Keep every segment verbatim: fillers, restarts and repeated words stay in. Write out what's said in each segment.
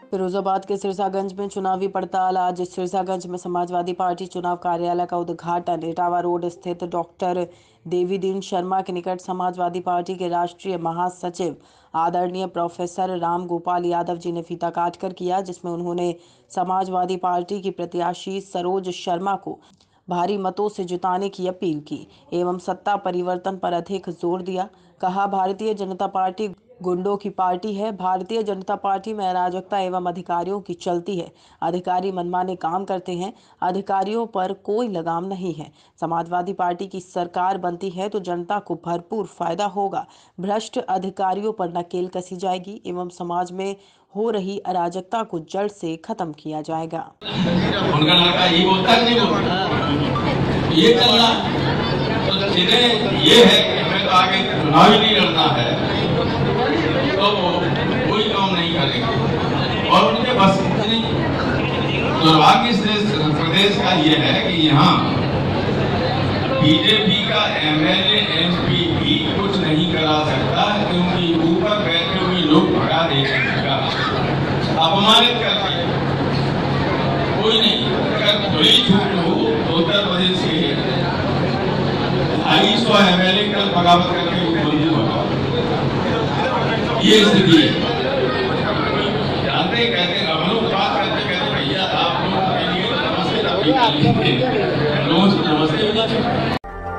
फिरोजाबाद के सिरसागंज में चुनावी पड़ताल। आज सिरसागंज में समाजवादी पार्टी चुनाव कार्यालय का उद्घाटन। इटावा रोड स्थित डॉक्टर देवीदीन शर्मा के निकट समाजवादी पार्टी के राष्ट्रीय महासचिव आदरणीय प्रोफेसर राम गोपाल यादव जी ने फीता काटकर किया, जिसमें उन्होंने समाजवादी पार्टी की प्रत्याशी सरोज शर्मा को भारी मतों से जिताने की अपील की एवं सत्ता परिवर्तन पर अधिक जोर दिया। कहा, भारतीय जनता पार्टी गुंडों की पार्टी है। भारतीय जनता पार्टी में अराजकता एवं अधिकारियों की चलती है। अधिकारी मनमाने काम करते हैं। अधिकारियों पर कोई लगाम नहीं है। समाजवादी पार्टी की सरकार बनती है तो जनता को भरपूर फायदा होगा। भ्रष्ट अधिकारियों पर नकेल कसी जाएगी एवं समाज में हो रही अराजकता को जड़ से खत्म किया जाएगा। उनका लड़का ये बोलता है, नहीं बोलता, ये चल रहा तो चीजें ये है कि हमें तो आगे चुनाव ही नहीं लड़ना है, तो वो कोई काम नहीं करेंगे और उनके बस नहीं। दुर्भाग्य से प्रदेश का ये है कि यहाँ बीजेपी का एमएलए एमपी भी कुछ नहीं करा सकता, क्योंकि ऊपर बैठे हुए लोग भगा देगा, अपमानित करते हैं। कोई नहीं, अगर बड़ी छूट हो तो उत्तर प्रदेश के ढाई सौ एमएलए कल बगावत करके मुख्यमंत्री बना, ये स्थिति है। जानते कहते हम लोग बात करते कहते भैया आप लोगों के लिए नमस्ते रोज नमस्ते।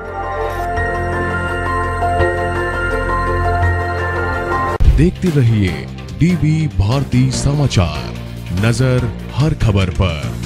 देखते रहिए डीबी भारती समाचार, नजर हर खबर पर।